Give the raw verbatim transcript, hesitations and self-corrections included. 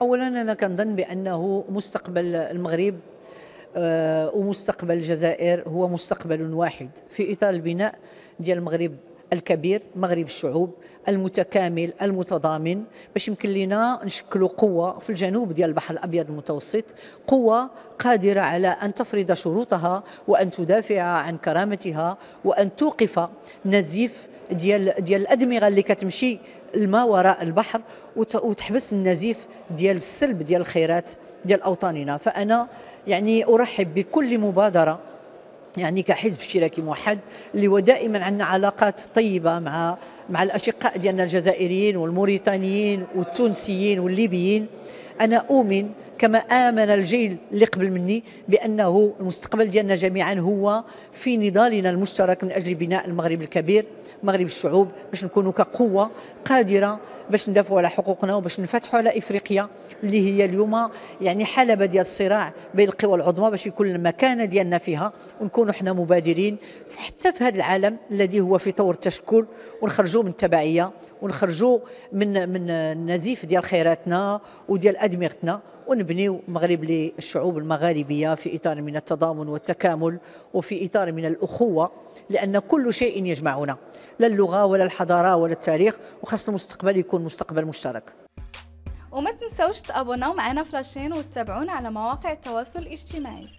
اولا انا كنظن بانه مستقبل المغرب آه، ومستقبل الجزائر هو مستقبل واحد في اطار البناء ديال المغرب الكبير، مغرب الشعوب المتكامل المتضامن، باش يمكن لنا نشكلوا قوه في الجنوب ديال البحر الابيض المتوسط، قوه قادره على ان تفرض شروطها وان تدافع عن كرامتها وان توقف نزيف ديال ديال الادمغه اللي كتمشي الماء وراء البحر وتحبس النزيف ديال السلب ديال الخيرات ديال اوطاننا. فانا يعني ارحب بكل مبادره يعني كحزب اشتراكي موحد اللي هو دائما عندنا علاقات طيبه مع مع الاشقاء ديالنا الجزائريين والموريتانيين والتونسيين والليبيين. انا اؤمن كما امن الجيل اللي قبل مني بانه المستقبل ديالنا جميعا هو في نضالنا المشترك من اجل بناء المغرب الكبير، مغرب الشعوب، باش نكونوا كقوه قادره باش ندافعوا على حقوقنا وباش نفتحوا على افريقيا اللي هي اليوم يعني حلبة ديال الصراع بين القوى العظمى، باش يكون المكانه ديالنا فيها ونكونوا حنا مبادرين حتى في هذا العالم الذي هو في طور التشكل، ونخرجوا من التبعيه ونخرجوا من من النزيف ديال خيراتنا وديال ادمغتنا، ونبنيو مغرب للشعوب المغاربيه في اطار من التضامن والتكامل وفي اطار من الاخوه، لان كل شيء يجمعنا، لا اللغه ولا الحضاره ولا التاريخ، وخاص المستقبل يكون مستقبل مشترك. وما تنسوش تابوناو معنا في لاشين وتتابعونا على مواقع التواصل الاجتماعي.